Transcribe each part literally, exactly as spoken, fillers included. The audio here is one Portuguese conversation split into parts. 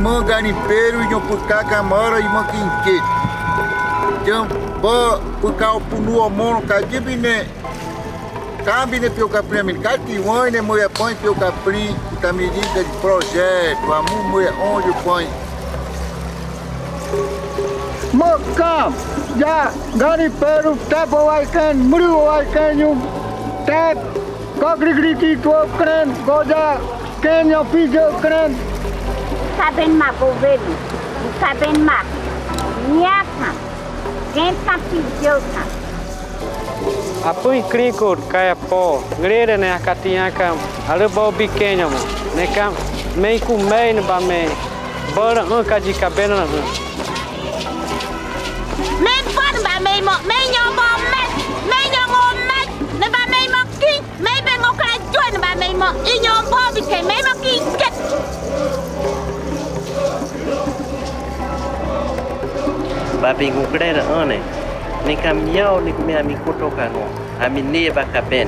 irmã garimpeiro e por cá camara e manquinque. Então, vou por cá o punu homono cadibine. Cabine pelo caprim, me catiuane, né, mulher põe pelo caprim, tá medida de projeto, a mulher onde põe. Mocam, já garimpeiro, tapa o aiken, muriu o aiken, tap, cogrigriti, tu crem, goja, quem eu fiz o crem. Sabem mais governo, sabem mais, nhaca, quem tá pedindo. Apoi krikut kaya po grede ne katiaka ale bo bikenya mo ne kam mei ku mei ne ba mei bora un kaji kabena na mei bon ba mei mo mei nyo bo met mei nyo mo met ne ba mei mo ki mei be ngo kra join ba mei mo i nyo bo bike mei mo ki ket ba pingu grede ane ni kamyao ni kumia mikutoka ngo aminie bakapene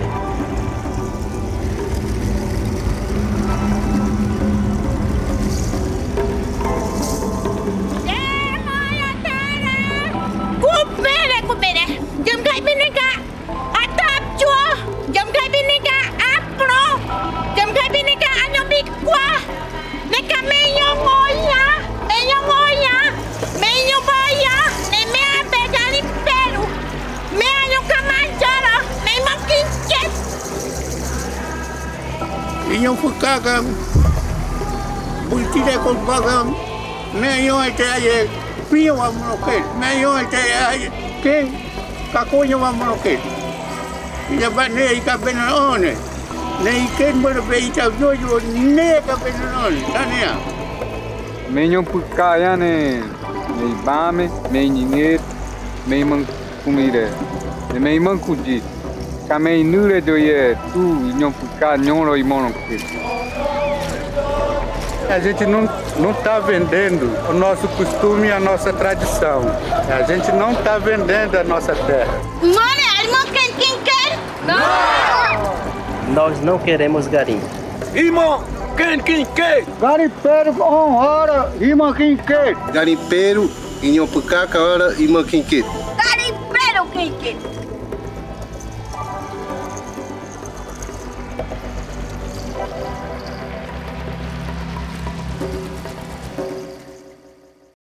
kubere kubere jam kai binika atap chua jam kai binika apro jam kai binika anyo bikwa ne kameyo ngoya meyo ngoya meyo baya ne me apegani peru me anyo kamanjara me makinche Inyo fukaga bultide con bagam meyo ete pio wa monokel meyo ete ke kakoyo wa monokel ila bane ika benone ne iken mo be ita jojo ne ka benone tania Menyo putkaya ne, mei bame, mei ninget, mei man comida, mei man kuji. Kamei nure doye tu nhom putkaya nhom e mono que. A gente não não está vendendo o nosso costume e a nossa tradição. A gente não está vendendo a nossa terra. Mone, almo quem quem quer? Não! Nós não queremos garimpo. Irmão, quem quem quer? Garimpeiro com hora, irmã quem quer. Garimpeiro, inho pucaca hora e manquinque. Garimpeiro quem quer?